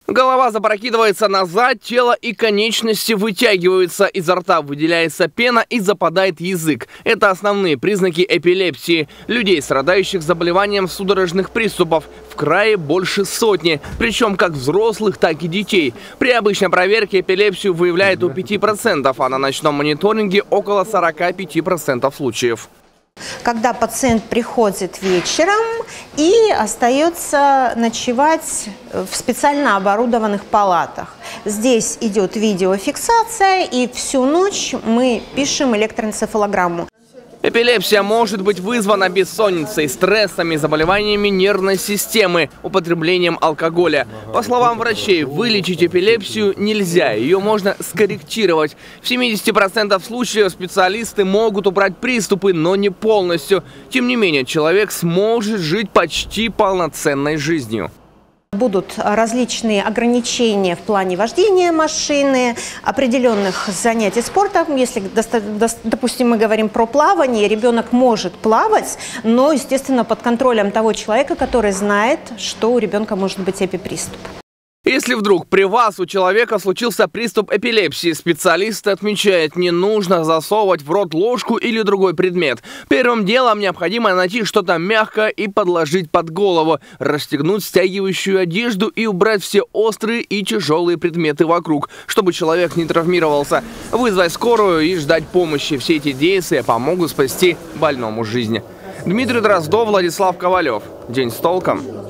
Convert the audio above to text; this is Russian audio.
Голова запрокидывается назад, тело и конечности вытягиваются, изо рта выделяется пена и западает язык. Это основные признаки эпилепсии. Людей, страдающих заболеванием судорожных приступов, в крае больше сотни, причем как взрослых, так и детей. При обычной проверке эпилепсию выявляют у 5%, а на ночном мониторинге около 45% случаев. Когда пациент приходит вечером и остается ночевать в специально оборудованных палатах. Здесь идет видеофиксация, и всю ночь мы пишем электроэнцефалограмму. Эпилепсия может быть вызвана бессонницей, стрессами, заболеваниями нервной системы, употреблением алкоголя. По словам врачей, вылечить эпилепсию нельзя, ее можно скорректировать. В 70% случаев специалисты могут убрать приступы, но не полностью. Тем не менее, человек сможет жить почти полноценной жизнью. Будут различные ограничения в плане вождения машины, определенных занятий спортом. Если, допустим, мы говорим про плавание, ребенок может плавать, но, естественно, под контролем того человека, который знает, что у ребенка может быть эпиприступ. Если вдруг при вас у человека случился приступ эпилепсии, специалисты отмечают, не нужно засовывать в рот ложку или другой предмет. Первым делом необходимо найти что-то мягкое и подложить под голову, расстегнуть стягивающую одежду и убрать все острые и тяжелые предметы вокруг, чтобы человек не травмировался. Вызвать скорую и ждать помощи. Все эти действия помогут спасти больному жизнь. Дмитрий Дроздов, Владислав Ковалев. День с толком.